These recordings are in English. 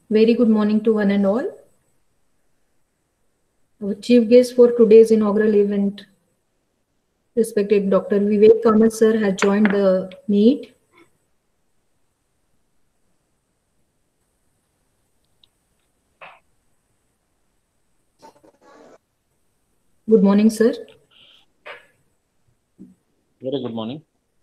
Very good morning to one and all. Our chief guest for today's inaugural event, respected Dr. Vivek Kamath sir, has joined the meet. Good morning, sir. Very good morning.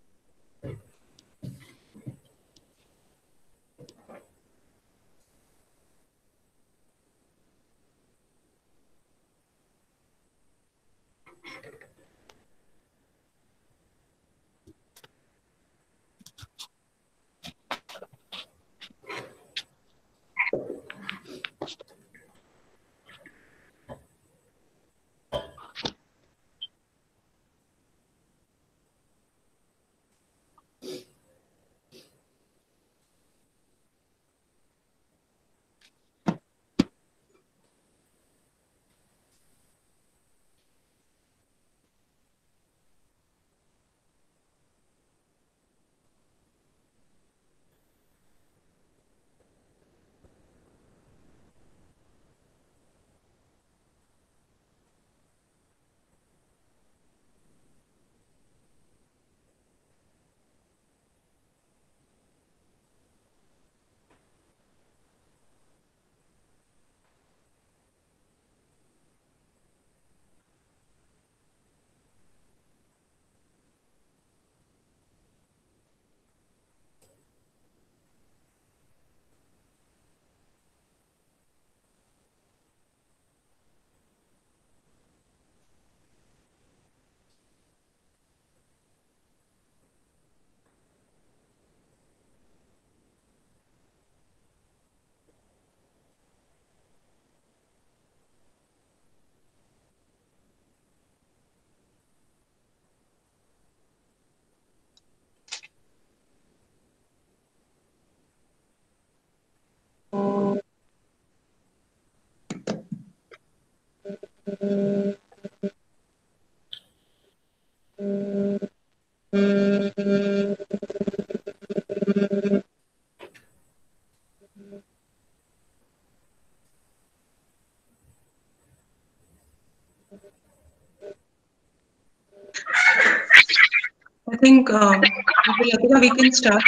I think Latika, we can start.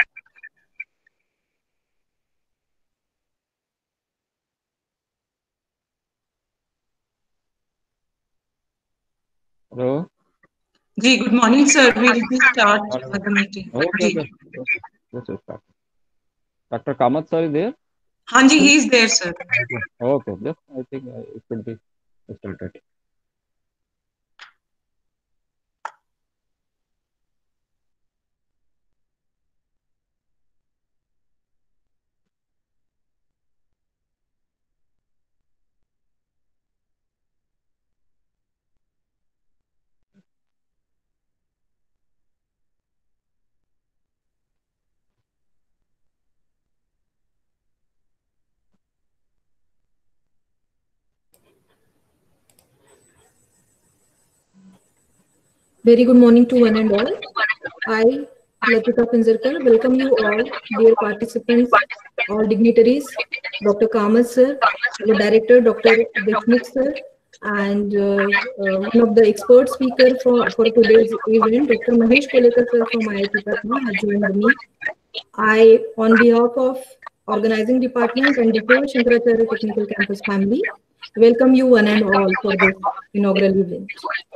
Hello. Ji, good morning, sir. We'll just start the meeting. Okay. Ji. Let's start. Dr. Kamath sir is there? Hanji, he is there, sir. Okay. Just I think it should be started. Very good morning to one and all. I, Latika Pinzarkar, welcome you all, dear participants, all dignitaries, Dr. Kamath sir, our director, Dr. Deshmukh sir, and one of the expert speaker for today's event, Dr. Mahesh Kolekar sir from IIT Patna has joined the meet. I, on behalf of organizing department and the whole Shankaracharya Technical Campus family, welcome you one and all for this inaugural event.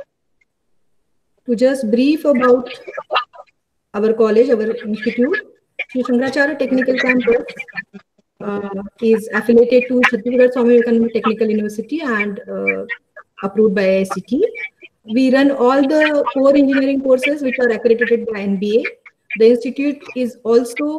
To just brief about our college, our institute, Sri Shankaracharya Technical Campus is affiliated to Chhattisgarh Swami Vivekananda Technical University and approved by ICT. We run all the core engineering courses which are accredited by NBA. The institute is also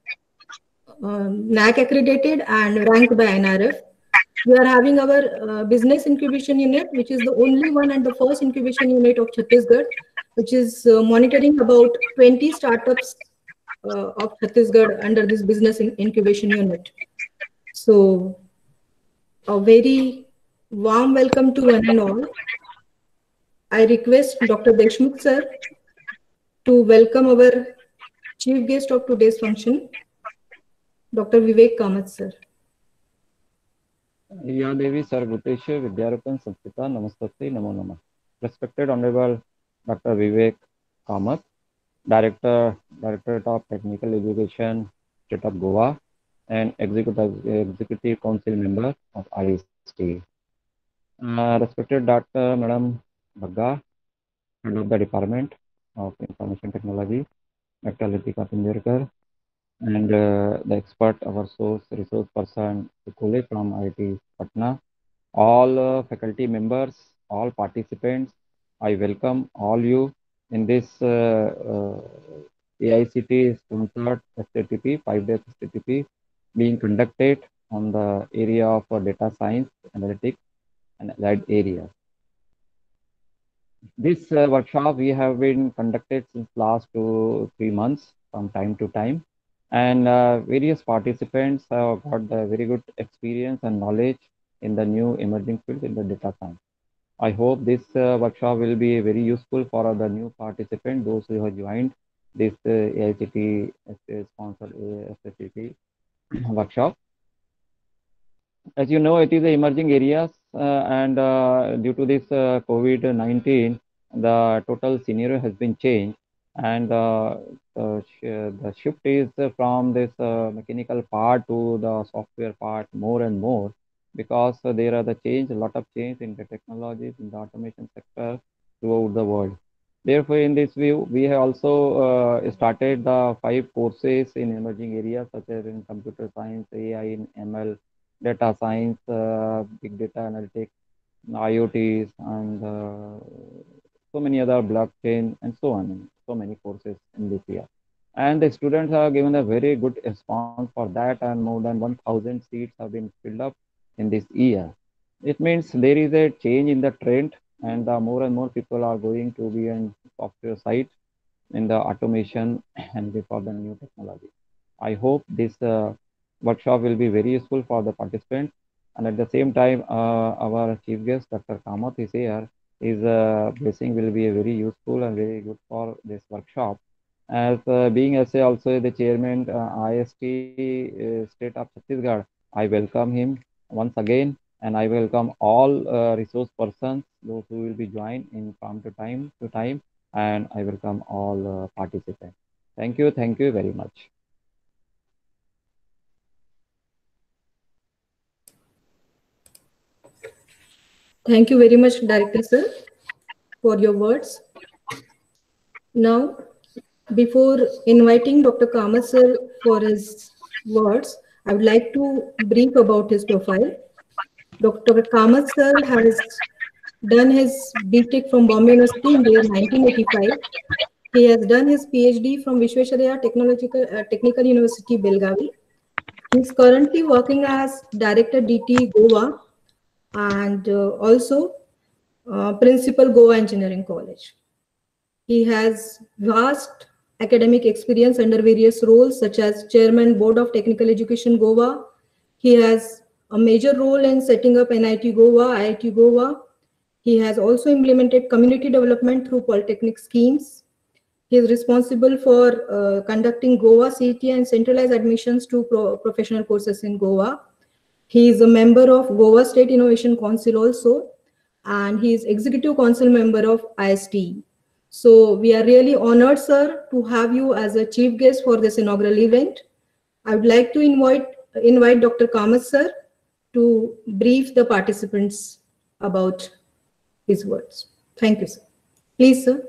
NAC accredited and ranked by NRF. We are having our business incubation unit, which is the only one and the first incubation unit of Chhattisgarh, which is monitoring about 20 startups of Chhattisgarh under this business incubation unit. So, a very warm welcome to one and all. I request Dr. Deshmukh sir to welcome our chief guest of today's function, Dr. Vivek Kamath sir. Ya Devi Sarvutesha Vidyarupan Samstita Namaste Namo Namah. Respected Honorable Dr. Vivek Kamath, Directorate of Technical Education, State of Goa, and Executive Council Member of IST. Respected Dr. Madam Bagga, Head of the Department of Information Technology, Dr. Latika Pinjarkar, and the expert, our resource person, Kule from IIT Patna, all faculty members, all participants, I welcome all you in this AICT sponsored STTP, 5 days STTP being conducted on the area of data science, analytics, and allied areas. This workshop we have been conducted since last 2-3 months from time to time, and various participants have got the very good experience and knowledge in the new emerging field in the data science. I hope this workshop will be very useful for the new participants, those who have joined this AICT sponsored STTP workshop. As you know, it is the emerging areas, and due to this COVID-19, the total scenario has been changed, and the shift is from this mechanical part to the software part more and more, because there are a lot of change in the technologies in the automation sector throughout the world. Therefore, in this view, we have also started the 5 courses in emerging areas such as in computer science, AI, in ML, data science, big data analytics, IoTs, and so many other blockchain and so on. So many courses in this year. And the students have given a very good response for that, and more than 1,000 seats have been filled up in this year. It means there is a change in the trend, and more and more people are going to be on software side in the automation and for the new technology. I hope this workshop will be very useful for the participants. And at the same time, our chief guest, Dr. Kamath, is here. His blessing will be very useful and very good for this workshop. As being as also the chairman IST state of Chhattisgarh, I welcome him once again, and I welcome all resource persons, those who will be joined in from time to time, and I welcome all participants. Thank you very much. Thank you very much, Director Sir, for your words. Now, before inviting Dr. Kamath Sir for his words, I would like to brief about his profile. Dr. Kamath Sir has done his BTech from Bombay University in the year 1985. He has done his PhD from Vishwesvaraya Technical University, Belgavi. He is currently working as Director DT Goa and also Principal Goa Engineering College. He has vast academic experience under various roles such as Chairman Board of Technical Education Goa. He has a major role in setting up NIT Goa, IIT Goa. He has also implemented community development through polytechnic schemes. He is responsible for conducting Goa CET and centralized admissions to professional courses in Goa. He is a member of Goa State Innovation Council also, and he is executive council member of IST. So we are really honored, sir, to have you as a chief guest for this inaugural event. I would like to invite Dr. Kamath, sir, to brief the participants about his words. Thank you, sir. Please, sir.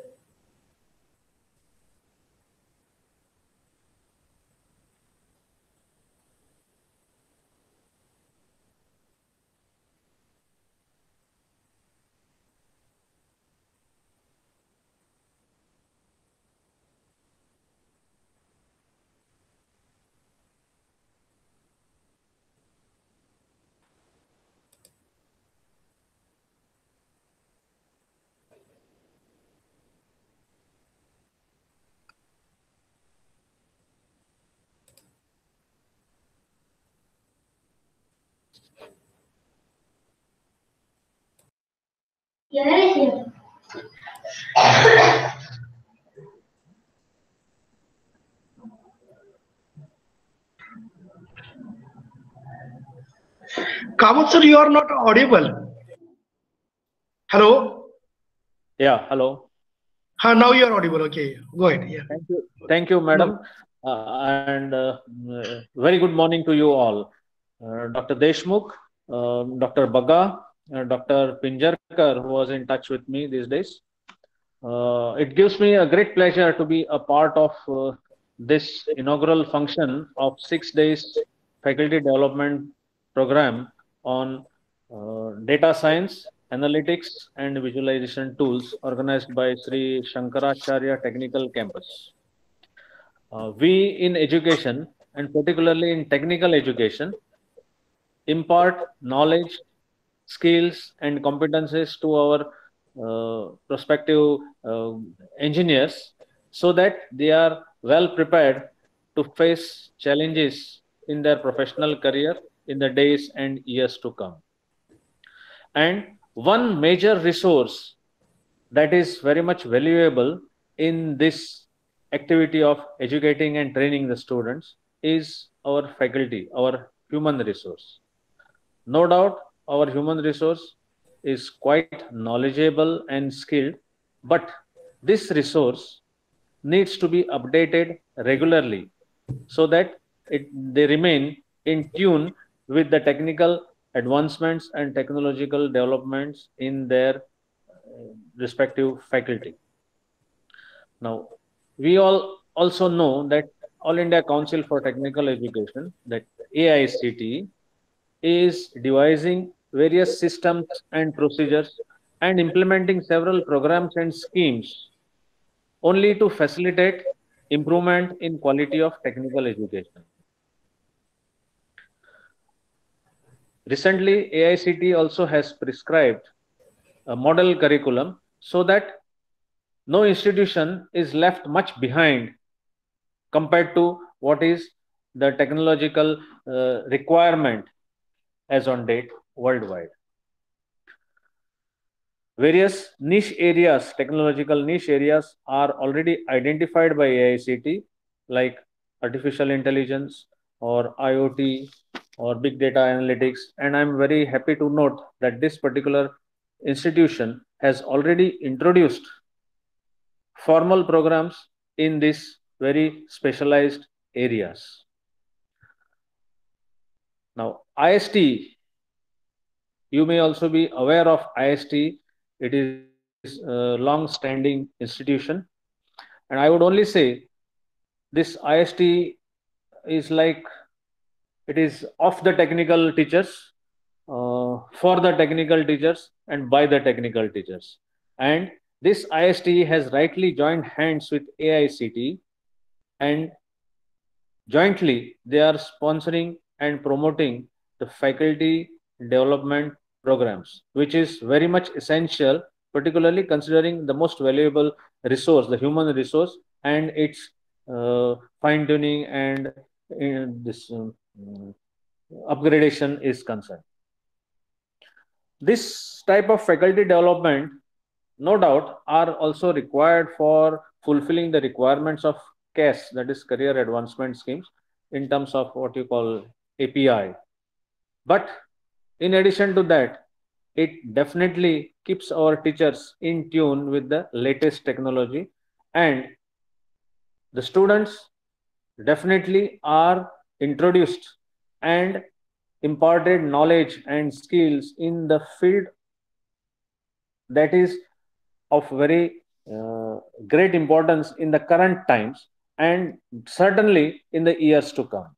Kamath sir, you are not audible. Hello? Yeah, hello. Now you are audible. Okay, go ahead. Yeah. Thank you, No. madam. And very good morning to you all. Dr. Deshmukh, Dr. Baga, Dr. Pinjarkar, who was in touch with me these days. It gives me a great pleasure to be a part of this inaugural function of 6 days faculty development program on data science, analytics, and visualization tools organized by Sri Shankaracharya Technical Campus. We in education, and particularly in technical education, impart knowledge, skills, and competences to our prospective engineers so that they are well prepared to face challenges in their professional career in the days and years to come. And one major resource that is very much valuable in this activity of educating and training the students is our faculty, our human resource. No doubt, our human resource is quite knowledgeable and skilled, but this resource needs to be updated regularly so that they remain in tune with the technical advancements and technological developments in their respective faculty. Now, we all also know that All India Council for Technical Education, that AICTE, is devising various systems and procedures and implementing several programs and schemes only to facilitate improvement in quality of technical education. Recently, AICTE also has prescribed a model curriculum so that no institution is left much behind compared to what is the technological requirement as on date worldwide. Various niche areas, technological niche areas, are already identified by AICTE, like artificial intelligence or IoT or big data analytics. And I'm very happy to note that this particular institution has already introduced formal programs in these very specialized areas. Now, IST, you may also be aware of IST. It is a long-standing institution. And I would only say this IST is like, it is of the technical teachers, for the technical teachers, and by the technical teachers. And this IST has rightly joined hands with AICTE, and jointly they are sponsoring and promoting the faculty development programs, which is very much essential, particularly considering the most valuable resource, the human resource, and its fine tuning and this upgradation is concerned. This type of faculty development, no doubt, are also required for fulfilling the requirements of CAS, that is Career Advancement Schemes, in terms of what you call API. But in addition to that, it definitely keeps our teachers in tune with the latest technology, and the students definitely are introduced and imparted knowledge and skills in the field that is of very great importance in the current times and certainly in the years to come.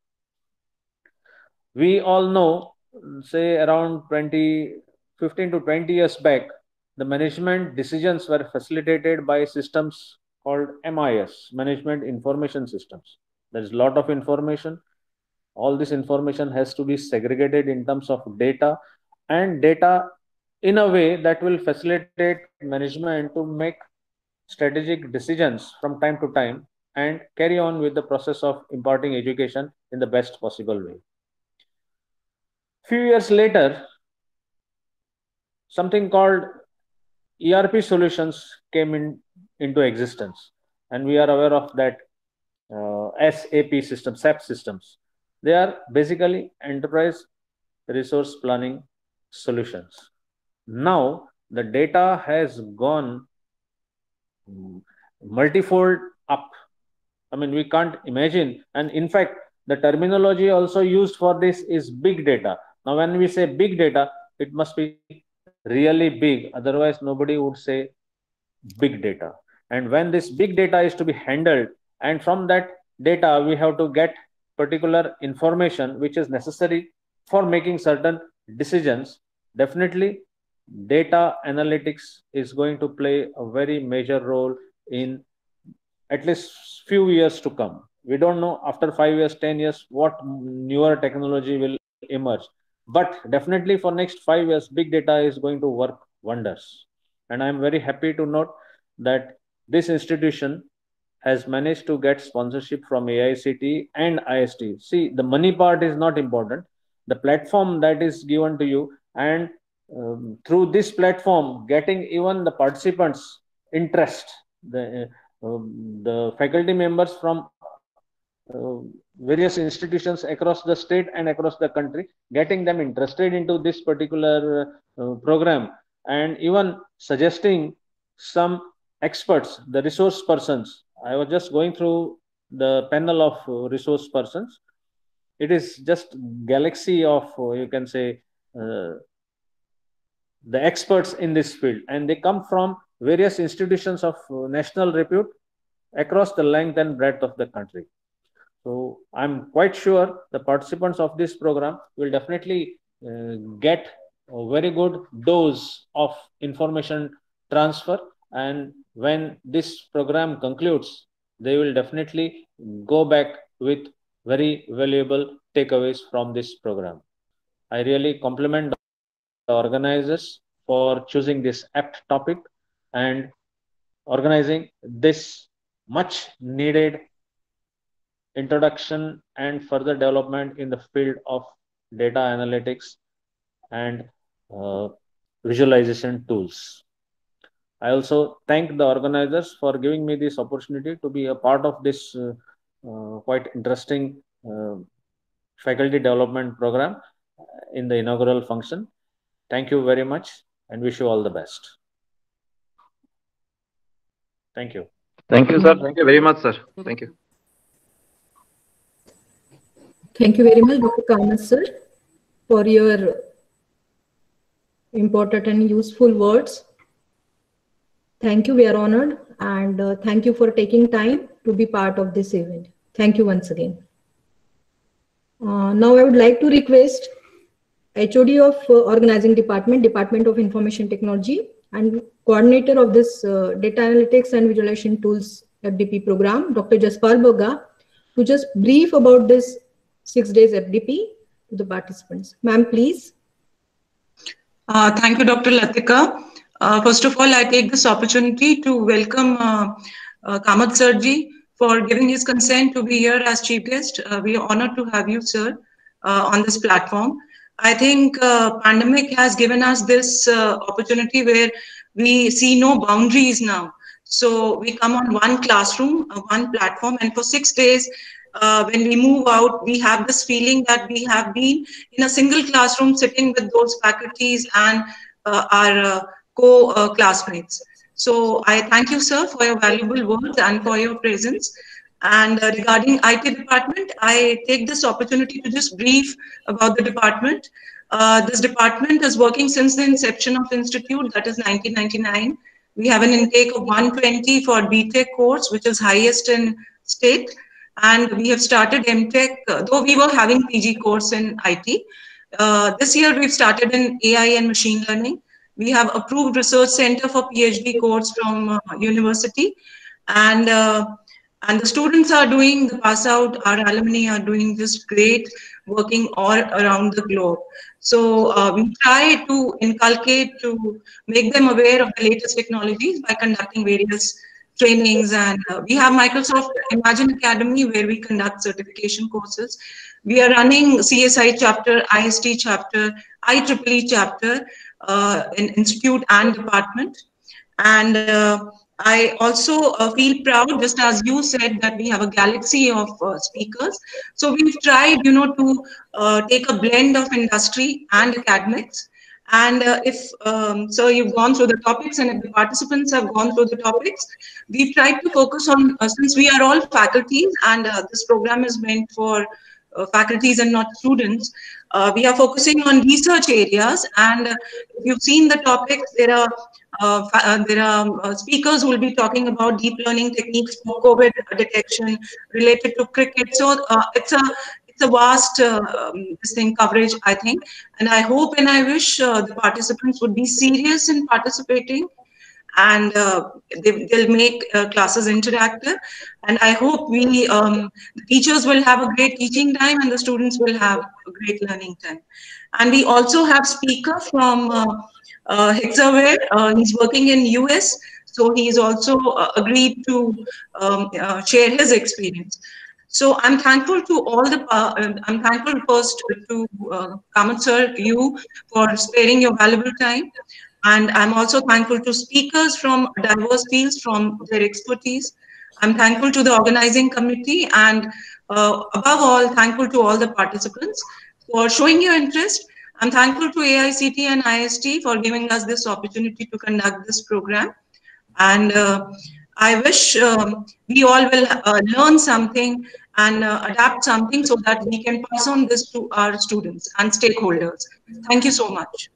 We all know, say around 15 to 20 years back, the management decisions were facilitated by systems called MIS, Management Information Systems. There is a lot of information. All this information has to be segregated in terms of data, and data in a way that will facilitate management to make strategic decisions from time to time and carry on with the process of imparting education in the best possible way. Few years later, something called ERP solutions came into existence, and we are aware of that SAP systems, SAP systems. They are basically enterprise resource planning solutions. Now the data has gone multifold up. I mean, we can't imagine. And in fact, the terminology also used for this is big data. Now, when we say big data, it must be really big. Otherwise, nobody would say big data. And when this big data is to be handled, and from that data, we have to get particular information which is necessary for making certain decisions, definitely data analytics is going to play a very major role in at least few years to come. We don't know after 5 years, 10 years, what newer technology will emerge. But definitely for next 5 years, big data is going to work wonders. And I'm very happy to note that this institution has managed to get sponsorship from AICTE and IST. See, the money part is not important. The platform that is given to you, and through this platform, getting even the participants' interest, the faculty members from various institutions across the state and across the country, getting them interested into this particular program, and even suggesting some experts, the resource persons. I was just going through the panel of resource persons. It is just galaxy of, you can say, the experts in this field, and they come from various institutions of national repute across the length and breadth of the country. So I'm quite sure the participants of this program will definitely get a very good dose of information transfer, and when this program concludes, they will definitely go back with very valuable takeaways from this program. I really compliment the organizers for choosing this apt topic and organizing this much needed introduction and further development in the field of data analytics and visualization tools. I also thank the organizers for giving me this opportunity to be a part of this quite interesting faculty development program in the inaugural function. Thank you very much and wish you all the best. Thank you. Thank you, sir. Thank you very much, sir. Thank you. Thank you very much, Dr. Kamath, sir, for your important and useful words. Thank you. We are honored, and thank you for taking time to be part of this event. Thank you once again. Now I would like to request HOD of Organizing Department, Department of Information Technology, and coordinator of this Data Analytics and Visualization Tools FDP program, Dr. Jaspal Bagga, to just brief about this 6 days FDP to the participants. Ma'am, please. Thank you, Dr. Latika. First of all, I take this opportunity to welcome Kamath Sirji for giving his consent to be here as chief guest. We are honored to have you, sir, on this platform. I think pandemic has given us this opportunity where we see no boundaries now. So we come on one classroom, one platform, and for 6 days, when we move out, we have this feeling that we have been in a single classroom sitting with those faculties and our co-classmates. So I thank you, sir, for your valuable words and for your presence. And regarding IT department, I take this opportunity to just brief about the department. This department is working since the inception of the institute, that is 1999. We have an intake of 120 for BTech course, which is highest in state. And we have started MTech, though we were having PG course in IT. This year we've started in AI and machine learning. We have approved research center for PhD course from university. And the students are doing, the pass out, our alumni are doing just great, working all around the globe. So we try to inculcate, to make them aware of the latest technologies by conducting various trainings. And we have Microsoft Imagine Academy, where we conduct certification courses. We are running CSI chapter, IST chapter, IEEE chapter in institute and department. And I also feel proud, just as you said, that we have a galaxy of speakers. So we've tried, to take a blend of industry and academics. And if so, you've gone through the topics, and if the participants have gone through the topics, we've tried to focus on, since we are all faculties, and this program is meant for faculties and not students. We are focusing on research areas, and if you've seen the topics, there are speakers who will be talking about deep learning techniques for COVID detection related to cricket. So it's a vast this thing coverage, I think, and I hope and I wish the participants would be serious in participating, and they'll make classes interactive. And I hope the teachers will have a great teaching time, and the students will have a great learning time. And we also have speaker from Hexaware. He's working in US, so he's also agreed to share his experience. So I'm thankful to I'm thankful first to Kamath sir, you, for sparing your valuable time. And I'm also thankful to speakers from diverse fields from their expertise. I'm thankful to the organizing committee, and above all, thankful to all the participants for showing your interest. I'm thankful to AICT and IST for giving us this opportunity to conduct this program. And I wish we all will learn something and adapt something so that we can pass on this to our students and stakeholders. Thank you so much.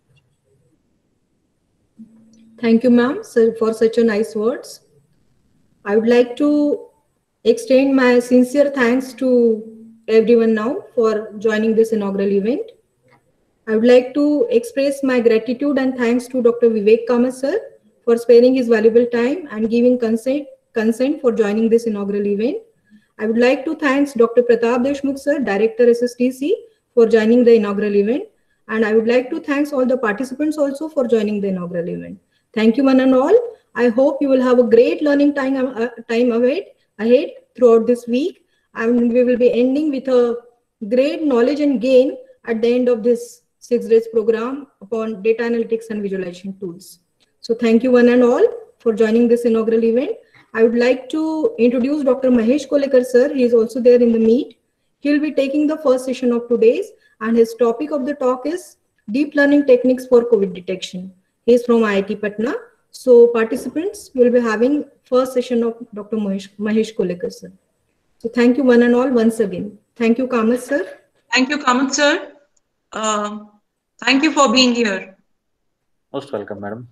Thank you, ma'am, for such a nice words. I would like to extend my sincere thanks to everyone now for joining this inaugural event. I would like to express my gratitude and thanks to Dr. Vivek Kamath sir for sparing his valuable time and giving consent for joining this inaugural event. I would like to thank Dr. Pratap Deshmukh sir, Director SSTC, for joining the inaugural event. And I would like to thank all the participants also for joining the inaugural event. Thank you one and all. I hope you will have a great learning time ahead throughout this week. And we will be ending with a great knowledge and gain at the end of this 6 days program upon data analytics and visualization tools. So thank you one and all for joining this inaugural event. I would like to introduce Dr. Mahesh Kolekar sir. He is also there in the meet. He will be taking the first session of today's, and his topic of the talk is deep learning techniques for COVID detection. He is from IIT Patna. So participants will be having first session of Dr. Mahesh Kolekar sir. So thank you one and all once again. Thank you, Kamath sir. Thank you, Kamath sir. Thank you for being here. Most welcome, madam.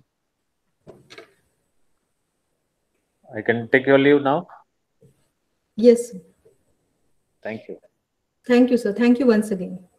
I can take your leave now? Yes. Thank you. Thank you, sir. Thank you once again.